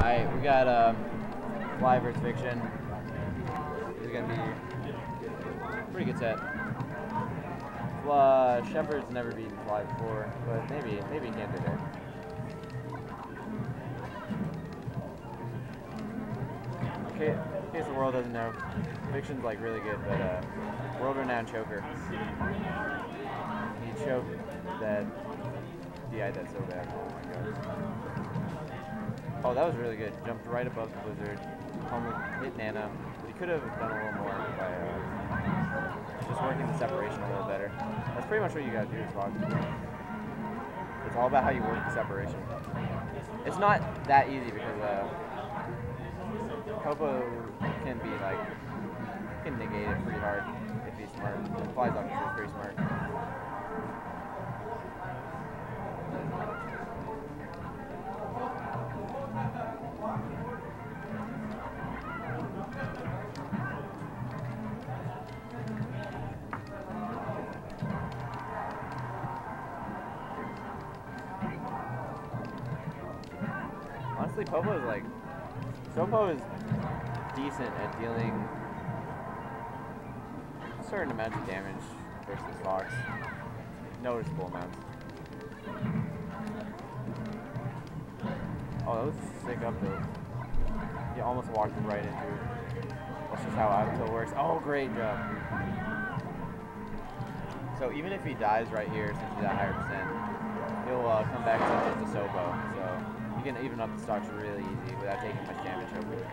Alright, we got Fly vs. Fiction. This is gonna be a pretty good set. Shepard's never beaten Fly before, but maybe he can today. Okay, in case the world doesn't know, Fiction's like really good, but world-renowned choker. He choked that DI'd that so bad. Oh my god. Oh, that was really good. Jumped right above the blizzard. Almost hit Nana. But he could have done a little more by just working the separation a little better. That's pretty much what you gotta do as well. It's all about how you work the separation. It's not that easy because Popo can be like, can negate it pretty hard if he's smart. And Fly's obviously pretty smart. Honestly, Popo is like, Sopo is decent at dealing certain amounts of damage versus Fox. Noticeable amounts. Oh, that was sick up though. He almost walked right into it. That's just how out works. Oh, great job. So even if he dies right here, since he's at higher percent, he'll come back to the Sopo. So you can even up the stocks really easy without taking much damage over it.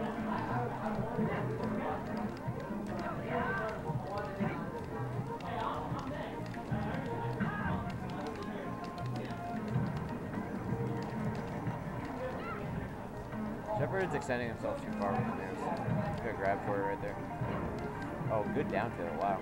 Shepard's extending himself too far with the moves. Good grab for it right there. Oh, good down tilt, wow.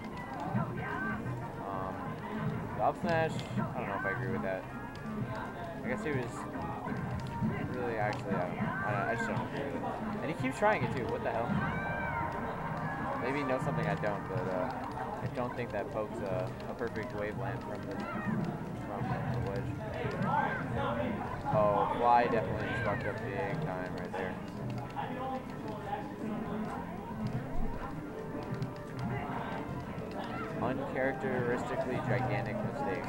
The up smash, I don't know if I agree with that. I guess he was really actually, I just don't agree with it. And he keeps trying it too, what the hell? Maybe he knows something I don't, but I don't think that pokes a perfect waveland from the ledge. Oh, Fly definitely just fucked up big time right there. Uncharacteristically gigantic mistake.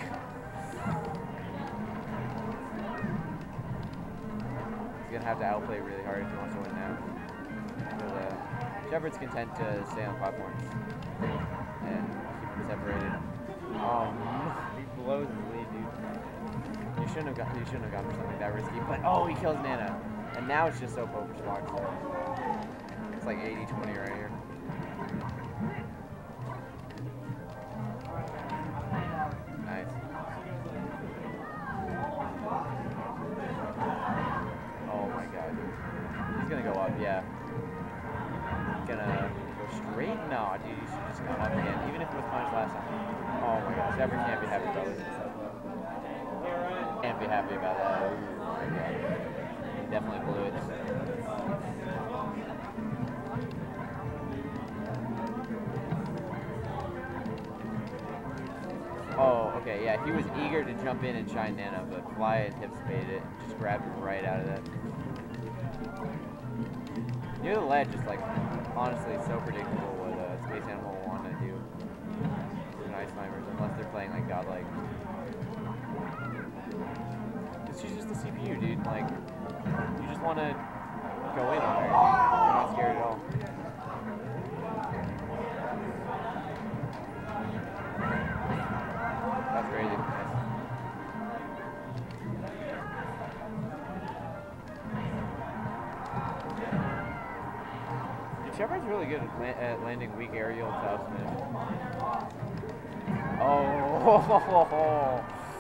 He's gonna have to outplay really hard if he wants to win now. Because Shepard's content to stay on platforms and keep him separated. Oh, he blows his lead, dude. You shouldn't have gone for something that risky. But oh, he kills Nana, and now it's just so poker Fox. It's like 80-20 right here. Nice. Oh my god. He's gonna go up, yeah. Gonna go straight? No, dude, you should just go up again, even if it was punished last time. Oh my god, Shepard can't be happy about this. Can't be happy about that. Oh my god. He definitely blew it. Oh, okay, yeah, he was eager to jump in and shine Nana, but Fly had hip spaded it and just grabbed him right out of that. Near the ledge is like, honestly, so predictable what Space Animal will want to do to Ice Climbers, unless they're playing like godlike. She's just the CPU, dude. Like, you just want to go in on her. You're not scared at all. That's crazy. Dude, Shepard's really good at landing weak aerial top smash. Oh.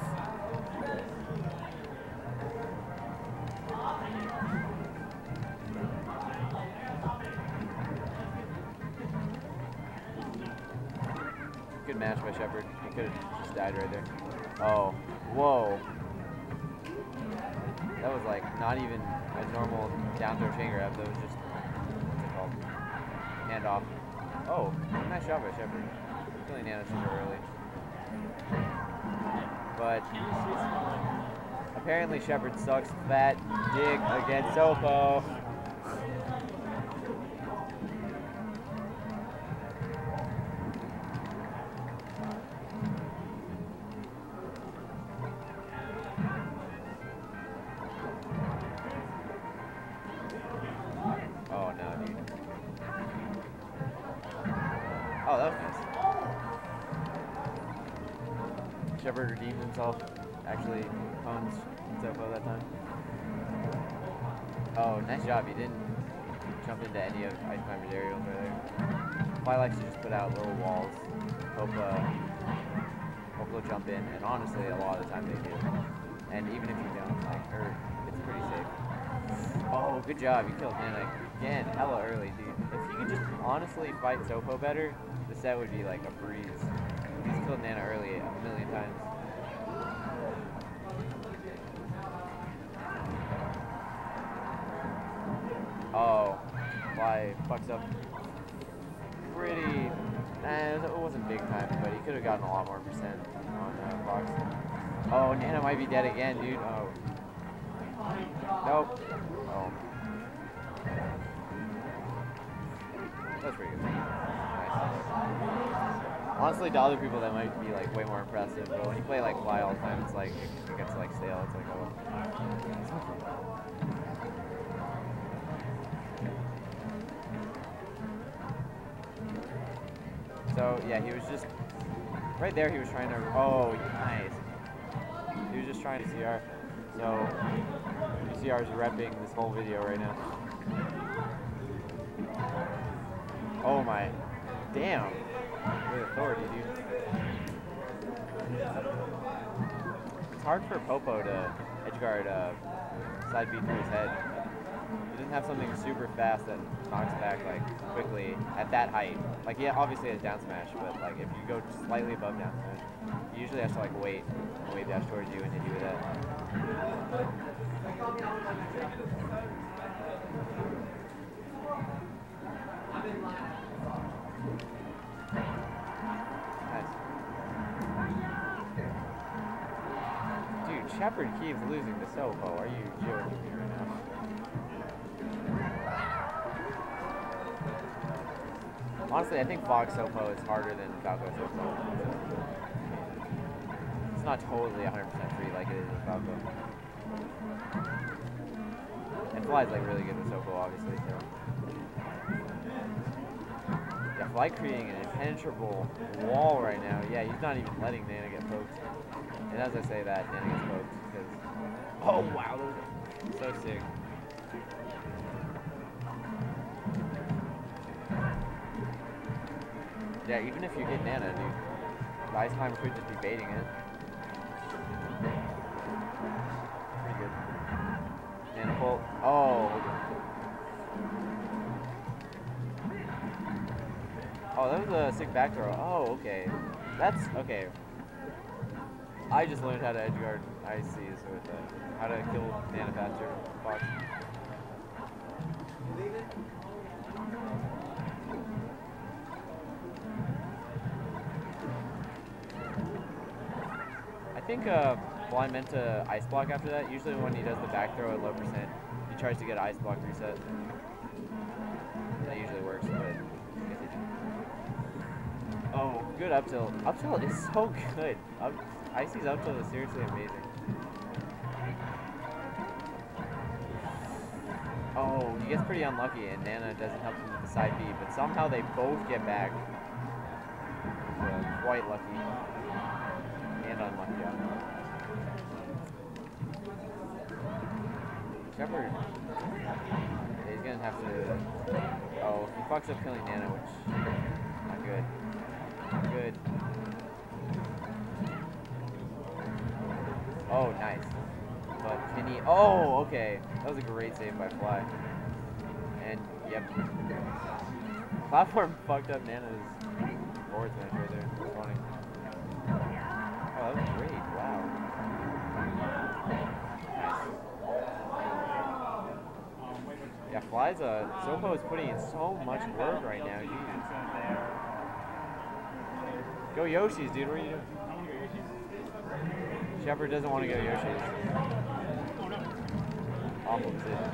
Good match by Shepard. He could have just died right there. Oh, whoa. That was like not even a normal down throw chain grab. That was just, what's it called? Hand off. Oh, nice shot by Shepard. Killing Nana super early. But Apparently Shepard sucks. Fat dig against Sopo. Oh no, dude. Oh, that was nice. Shepard redeemed himself. Actually owns Sopo that time. Oh, nice job. You didn't jump into any of Ice Climber's aerials right there. Fly likes to just put out little walls. Hope they'll jump in, and honestly, a lot of the time they do. And even if you don't, like, it's pretty safe. Oh, good job. You killed Nana again, hella early, dude. If you could just honestly fight Sopo better, the set would be like a breeze. He's killed Nana early a million times. Oh, Fly fucks up pretty. It wasn't big time, but he could have gotten a lot more percent on Fox. Oh, Nana might be dead again, dude. Oh. Nope. Oh. That's pretty good. Nice. Honestly, to other people that might be like way more impressive, but when you play like Fly all the time, it's like it gets like stale. It's like, oh. So yeah, he was just right there. He was trying to. Oh, nice. He was just trying to CR. So UCR is repping this whole video right now. Oh my, damn! With authority, dude. It's hard for Popo to edgeguard side B through his head. He doesn't have something super fast that knocks back like quickly at that height. Like, yeah, obviously it's down smash, but like if you go slightly above down smash, you usually have to like wait and wave dash towards you and hit you with that. Nice. Dude, Shepard keeps losing to Sopo. Are you joking me right now? Honestly, I think Fox Sopo is harder than Falco Sopo. It's not totally 100% free like it is with Falco. And Fly's like really good with Sopo, obviously, so. Yeah, Fly creating an impenetrable wall right now. Yeah, he's not even letting Nana get poked. And as I say that, Nana gets poked because. Oh wow, those are so sick. Yeah, even if you hit Nana, dude, the Ice Climber could just be baiting it. Pretty good. Nana pull. Oh. Oh, that was a sick back throw. Oh, okay. That's okay. I just learned how to edgeguard ICs with how to kill Nana faster. Fox. I think Fly meant to ice block after that. Usually when he does the back throw at low percent, he tries to get ice block reset. That usually works, but I guess he didn't. Oh, good up tilt. Up tilt is so good. Icy's up tilt is seriously amazing. Oh, he gets pretty unlucky and Nana doesn't help him with the side B, but somehow they both get back. Quite lucky. And unlucky on that. Shepard, he's gonna have to. Oh, he fucks up killing Nana, which not good. Not good. Oh, nice. But can he? Oh, okay. That was a great save by Fly. And yep, platform fucked up Nana's forward smash right there. It's funny. Oh, that was great. Wow. Nice. Yeah, Fly's Sopo is putting in so much work right now. Jesus. Go Yoshi's, dude. What are you doing? Shepard doesn't want to go Yoshi's. awful decision.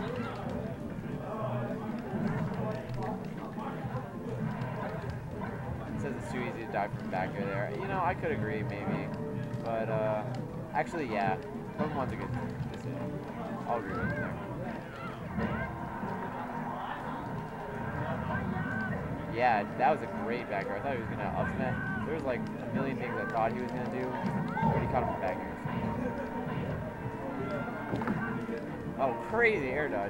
It says it's too easy to die from back air there. You know, I could agree maybe, but actually, yeah, Pokemon one's a good decision. I'll agree with you there. Yeah, that was a great back air. I thought he was gonna up smash. There was like a million things I thought he was gonna do, but he caught him with back air. Oh, crazy air dodge.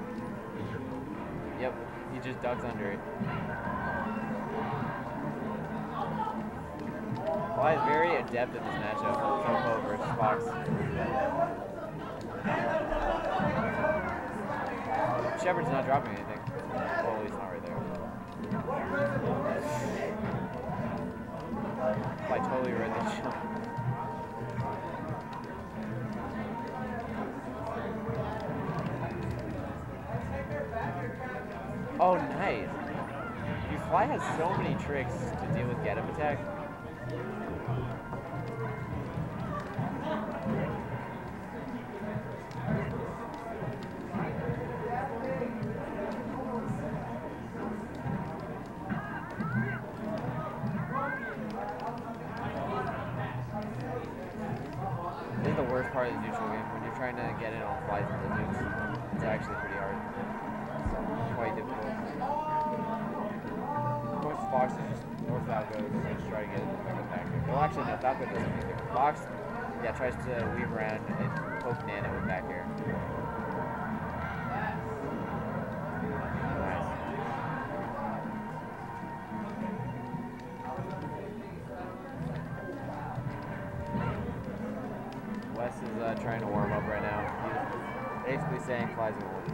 Yep, he just ducks under it. Well, he's very adept at this matchup. Choco versus Fox. Shepard's not dropping anything. Well, he's not right there. I totally read the jump. Oh, nice. Dude, Fly has so many tricks to deal with get-up attack. This is the worst part of the neutral game, when you're trying to get in on Flies and lizards. It's actually pretty hard. Quite difficult. Of course, Fox is just, or Falco is just try to get it back with back air. Well, actually, no, Falco doesn't anything. Fox, yeah, tries to weave around and poke Nana with back air. Nice. Wes is trying to warm up right now. He's basically saying Flies will win.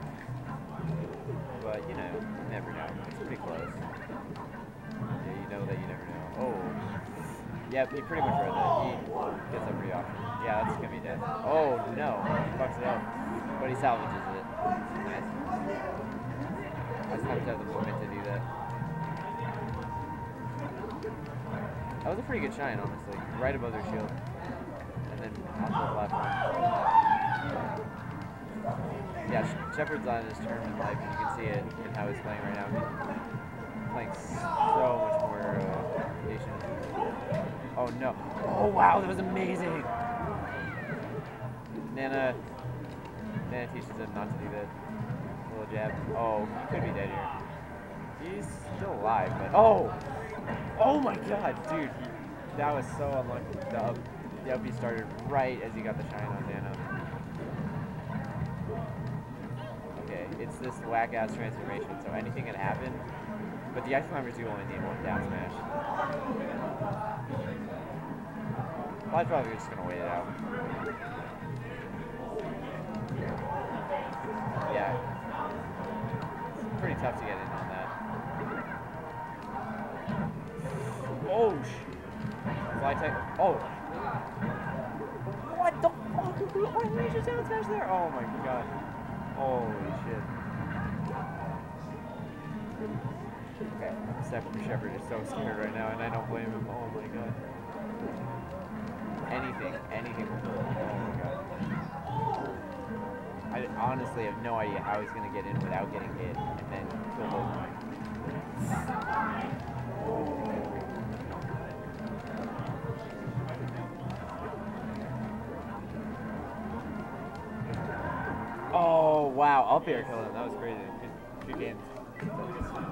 But, you know, you never know. It's pretty close. Yeah, you know that you never know. Oh. Yep, he pretty much read that. He gets up pretty often. Yeah, that's gonna be dead. Oh, no. He fucks it up. But he salvages it. Nice. I just have to have the movement to do that. That was a pretty good shine, honestly. Right above their shield. And then onto the platform. Yeah, Shepard's on his turn in life, and you can see it in how he's playing right now. He's playing so much more patient. Oh no. Oh wow, that was amazing! Nana teaches him not to do that. Little jab. Oh, he could be dead here. He's still alive, but oh! Oh my god, dude! That was so unlucky. The up B started right as he got the shine on Nana. It's this whack-ass transformation, so anything can happen. But the Ice Climbers do only need one down smash. Well, I'm probably just gonna wait it out. Yeah. It's pretty tough to get in on that. Oh, Fly type. Oh! What the fuck? Why did he just down smash there? Oh my god. Holy shit. Okay, Shepard is so scared right now, and I don't blame him. Oh my god. Anything will do it. Oh my god. I honestly have no idea how he's gonna get in without getting hit, and then kill both of them. Oh wow, up air killed him. That was crazy. Good games.